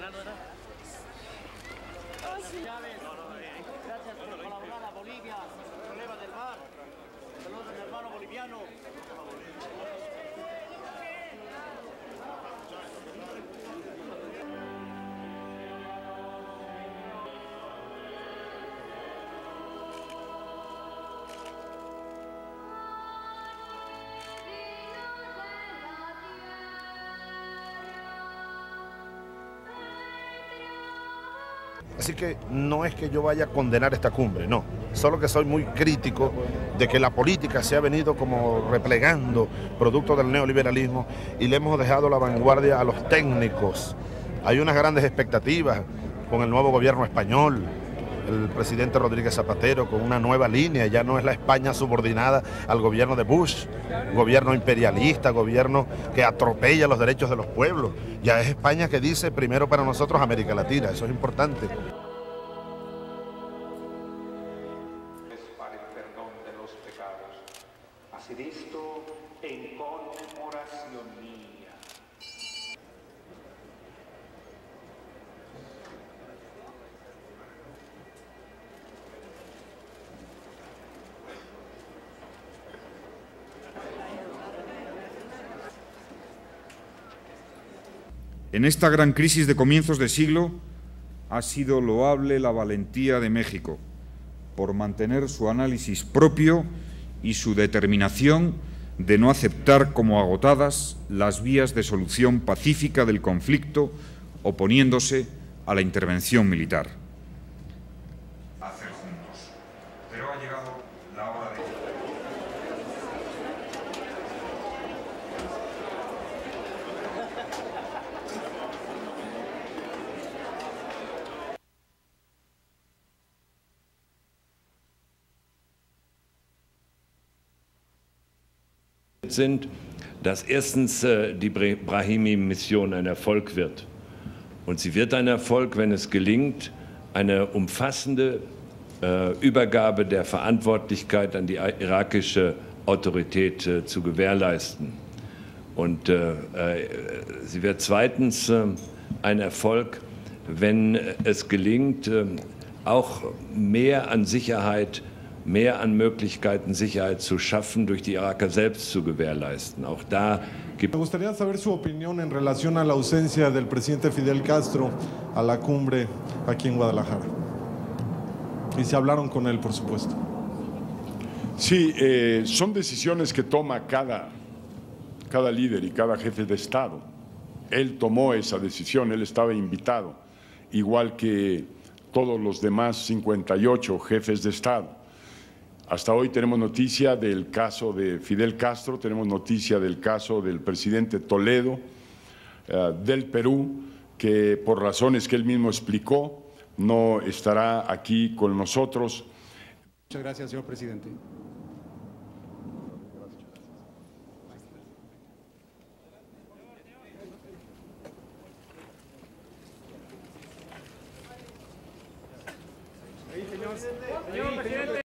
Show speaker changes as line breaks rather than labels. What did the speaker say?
Gracias por colaborar a Bolivia, el problema del mar. Saludos a mi hermano boliviano.
Así que no es que yo vaya a condenar esta cumbre, no. Solo que soy muy crítico de que la política se ha venido como replegando producto del neoliberalismo y le hemos dejado la vanguardia a los técnicos. Hay unas grandes expectativas con el nuevo gobierno español, el presidente Rodríguez Zapatero con una nueva línea. Ya no es la España subordinada al gobierno de Bush, gobierno imperialista, gobierno que atropella los derechos de los pueblos. Ya es España que dice primero para nosotros América Latina, eso es importante.
Para el perdón de los pecados, haced esto en conmemoración mía.
En esta gran crisis de comienzos de siglo ha sido loable la valentía de México por mantener su análisis propio y su determinación de no aceptar como agotadas las vías de solución pacífica del conflicto, oponiéndose a la intervención militar. Hacer juntos, pero ha llegado la hora de...
sind, dass erstens die Brahimi-Mission ein Erfolg wird. Und sie wird ein Erfolg, wenn es gelingt, eine umfassende Übergabe der Verantwortlichkeit an die irakische Autorität zu gewährleisten. Und sie wird zweitens ein Erfolg, wenn es gelingt, auch mehr an Sicherheit, mehr an Möglichkeiten, Sicherheit zu schaffen, durch die Iraker selbst zu gewährleisten. Auch da gibt
Me gustaría saber su opinión en relación a la ausencia del presidente Fidel Castro a la cumbre aquí en Guadalajara. Y si hablaron con él, por supuesto.
Sí, son decisiones que toma cada líder y cada jefe de Estado. Él tomó esa decisión, él estaba invitado, igual que todos los demás 58 jefes de Estado. Hasta hoy tenemos noticia del caso de Fidel Castro, tenemos noticia del caso del presidente Toledo, del Perú, que por razones que él mismo explicó, no estará aquí con nosotros.
Muchas gracias, señor presidente.
Señor presidente.